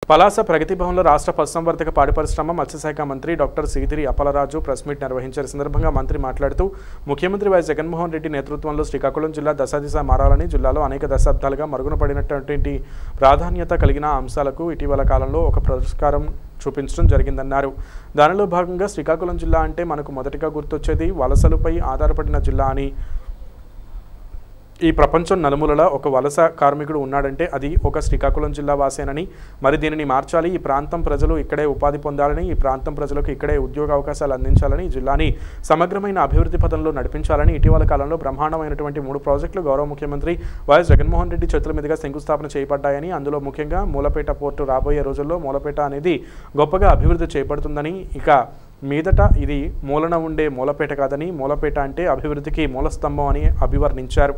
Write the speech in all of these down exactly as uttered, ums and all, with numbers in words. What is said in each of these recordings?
పలాస ప్రగతి భవన్లో రాష్ట్ర పశుసంవర్ధక పాడి పరిశ్రమ మత్స్యశాఖ మంత్రి doctor Seediri Appalaraju press meet నిర్వహించారు. సందర్భంగా మంత్రి మాట్లాడుతూ ముఖ్యమంత్రి వైఎస్ జగన్మోహన్ రెడ్డి నేతృత్వంలో శ్రీకాకుళం జిల్లా దశదిశ మారాలని, జిల్లాలో అనేక దశాబ్దాలుగా మరుగున పడినటువంటి ప్రాధాన్యత కలిగిన అంశాలకు ఇటీవల కాలంలో ఒక పురస్కారం చూపించడం జరిగిందన్నారు. దానిలో భాగంగా శ్రీకాకుళం జిల్లా అంటే మనకు మొదటిగా గుర్తొచ్చేది వలసలపై ఆధారపడిన జిల్లా అని, ఈ ప్రపంచం నలుమూలలా ఒక వలస కార్మికుడు ఉన్నాడంటే అది ఒక శ్రీకాకుళం జిల్లా వాసేనని, మరి దీనిని మార్చాలి, ఈ ప్రాంతం ప్రజలు ఇక్కడే ఉపాధి పొందాలని, ఈ ప్రాంతం ప్రజలకు ఇక్కడే ఉద్యోగ అవకాశాలు అందించాలని, ఈ జిల్లాని సమగ్రమైన అభివృద్ధి పదంలో నడిపించాలని ఇటీవల కాలంలో బ్రహ్మాండమైనటువంటి మూడు ప్రాజెక్టులు గౌరవ ముఖ్యమంత్రి వైఎస్ జగన్మోహన్ రెడ్డి చేతుల మీదుగా శంకుస్థాపన చేయబడ్డాయని, అందులో ముఖ్యంగా మూలపేట పోర్టు రాబోయే రోజుల్లో మూలపేట అనేది గొప్పగా అభివృద్ధి చేయబడుతుందని, ఇక మీదట ఇది మూలన ఉండే మూలపేట కాదని, మూలపేట అంటే అభివృద్ధికి మూలస్తంభం అని అభివర్ణించారు.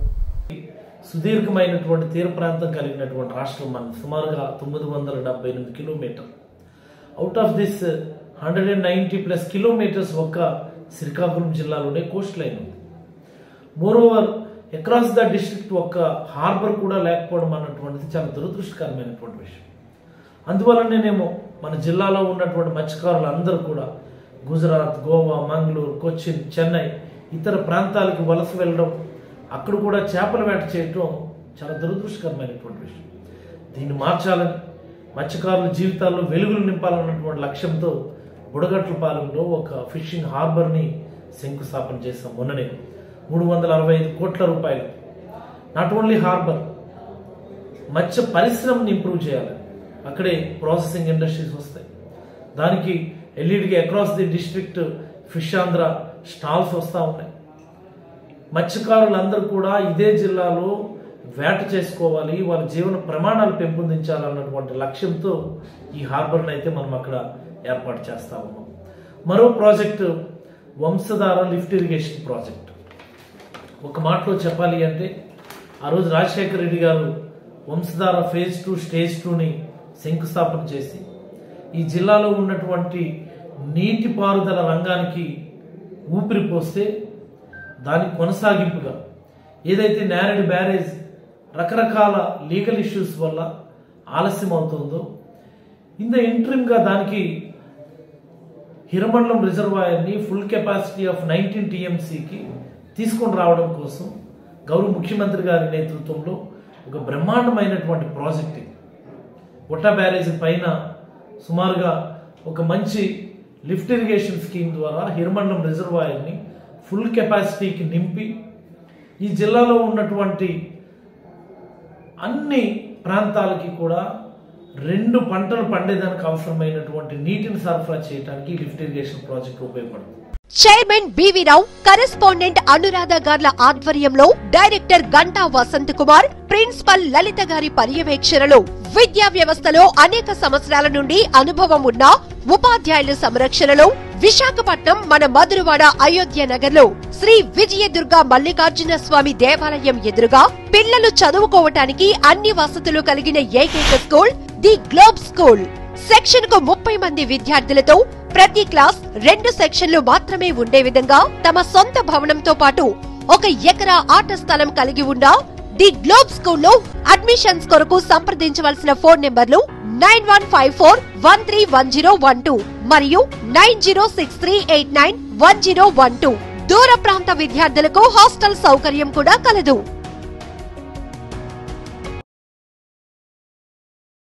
సుదీర్ఘమైనటువంటి తీర ప్రాంతం కలిగినటువంటి రాష్ట్రం మన సుమారుగా తొమ్మిది వందల డెబ్బై ఎనిమిది kilometer. Out of this hundred and ninety plus kilometers ఒక్క శ్రీకాకుళం జిల్లాలోనే కోస్ట్ లైన్ ఉంది. More over across the district ఒక్క హార్బర్ కూడా లేకపోవడం అన్నటువంటిది చాలా దురదృష్టకరమైనటువంటి విషయం. అందువల్లనేనేమో మన జిల్లాలో ఉన్నటువంటి మత్స్యకారులు అందరూ కూడా గుజరాత్, గోవా, మంగళూరు, కొచ్చిన్, చెన్నై ఇతర ప్రాంతాలకు వలస వెళ్ళడం, అక్కడ కూడా చేపల వేట చేయటం చాలా దురదృష్టకరమైనటువంటి విషయం. దీన్ని మార్చాలని, మత్స్యకారుల జీవితాల్లో వెలుగులు నింపాలన్నటువంటి లక్ష్యంతో బుడగట్లపాలెంలో ఒక ఫిషింగ్ హార్బర్ని శంకుస్థాపన చేశాం మొన్ననే. మూడు వందల అరవై ఐదు కోట్ల రూపాయలు. నాట్ ఓన్లీ హార్బర్, మత్స్య పరిశ్రమని ఇంప్రూవ్ చేయాలి. అక్కడే ప్రాసెసింగ్ ఇండస్ట్రీస్ వస్తాయి. దానికి ఎల్ఈడికి across the district fish Andhra stalls వస్తూ ఉన్నాయి. మత్స్యకారులందరూ కూడా ఇదే జిల్లాలో వేట చేసుకోవాలి, వాళ్ళ జీవన ప్రమాణాలు పెంపొందించాలన్నటువంటి లక్ష్యంతో ఈ హార్బర్ని అయితే మనం అక్కడ ఏర్పాటు చేస్తా ఉన్నాం. మరో project Vamsadhara lift irrigation project. ఒక మాటలో చెప్పాలి అంటే ఆ రోజు రాజశేఖర రెడ్డి గారు వంశధార ఫేజ్ టూ స్టేజ్ టూని శంకుస్థాపన చేసి ఈ జిల్లాలో ఉన్నటువంటి నీటిపారుదల రంగానికి ఊపిరి పోస్తే దానికి కొనసాగింపుగా ఏదైతే నేరేడ్ బ్యారేజ్ రకరకాల లీగల్ ఇష్యూస్ వల్ల ఆలస్యం అవుతుందో, ఇన్ ద ఇంట్రిమ్గా దానికి హిరమండలం రిజర్వాయర్ని ఫుల్ కెపాసిటీ ఆఫ్ నైన్టీన్ టీఎంసీకి తీసుకొని రావడం కోసం గౌరవ ముఖ్యమంత్రి గారి నేతృత్వంలో ఒక బ్రహ్మాండమైనటువంటి ప్రాజెక్ట్ ఇది. ఒట్టా బ్యారేజ్ పైన సుమారుగా ఒక మంచి లిఫ్ట్ ఇరిగేషన్ స్కీమ్ ద్వారా హిరమండలం రిజర్వాయర్ని ఫుల్ కెపాసిటీకి నింపి ఈ జిల్లాలో ఉన్నటువంటి అన్ని ప్రాంతాలకి కూడా రెండు పంటలు పండేదానికి అవసరమైనటువంటి నీటిని సరఫరా చేయడానికి లిఫ్ట్ ఇరిగేషన్ ప్రాజెక్ట్ ఉపయోగపడుతుంది. చైర్మన్ బివి రావు, కరెస్పాండెంట్ అనురాధ గార్ల ఆధ్వర్యంలో డైరెక్టర్ గంటా వసంత్ కుమార్, ప్రిన్సిపల్ లలిత గారి పర్యవేక్షణలో విద్యా వ్యవస్థలో అనేక సంవత్సరాల నుండి అనుభవం ఉన్న ఉపాధ్యాయుల సంరక్షణలో విశాఖపట్నం మన మధురవాడ అయోధ్య నగర్ లో శ్రీ విజయదుర్గ మల్లికార్జున స్వామి దేవాలయం ఎదురుగా పిల్లలు చదువుకోవటానికి అన్ని వసతులు కలిగిన ఏకైక school the globe school. Section కు ముప్పై మంది విద్యార్థులతో ప్రతి క్లాస్ రెండు సెక్షన్లు మాత్రమే ఉండే విధంగా తమ సొంత భవనంతో పాటు ఒక ఎకరా ఆట స్థలం కలిగి ఉన్న ది గ్లోబ్ స్కూల్లో అడ్మిషన్స్ కొరకు సంప్రదించవలసిన ఫోన్ నెంబర్లు nine one five four one three one zero one two మరియు nine zero six three eight nine one zero one two. దూర ప్రాంత విద్యార్థులకు హాస్టల్ సౌకర్యం కూడా కలదు.